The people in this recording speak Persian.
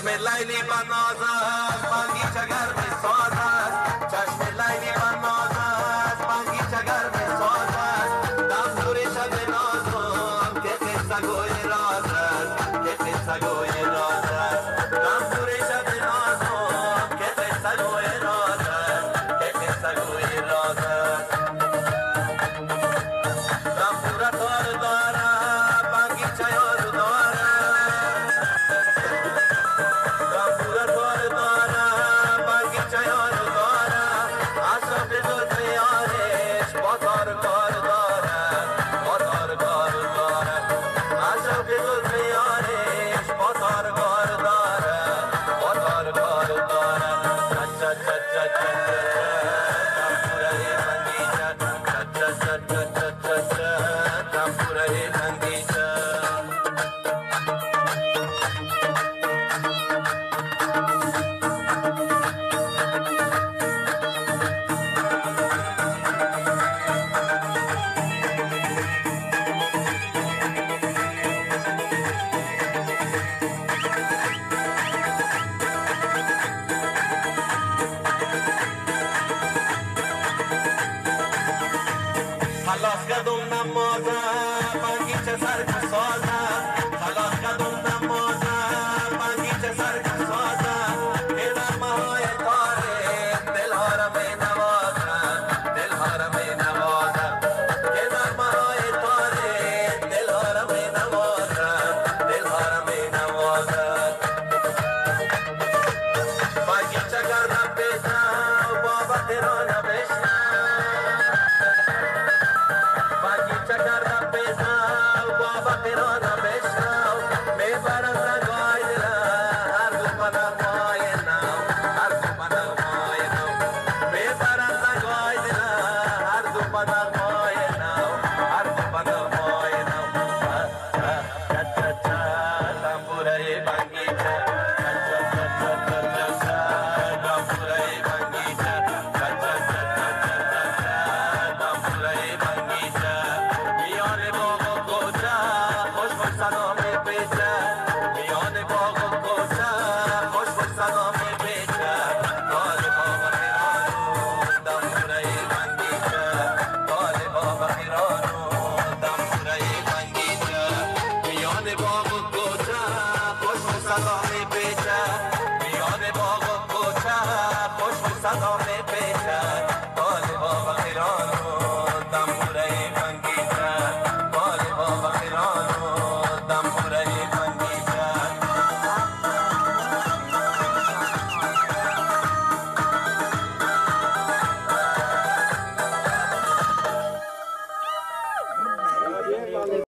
لیلی بناز است بانگیچه گرم ساز است چشم لیلی بناز است بانگیچه گرم ساز است دستور شب نازم که قصه گوی راز است که قصه گوی راز است دستور شب نازم که قصه گوی راز است که قصه گوی راز است دستور تار داره بانگیچه یار داره خلاص کردم نمازه بانگیچه سرک سازه خلاص کردم نمازه بانگیچه سرک سازه که نغمه‌های تاریخ دلها را می نوازه دلها را می نوازه که نغمه‌های تاریخ دلها را می نوازه دلها را می نوازه بانگیچه گردم بیزه بابا تیرانه بشنه صدا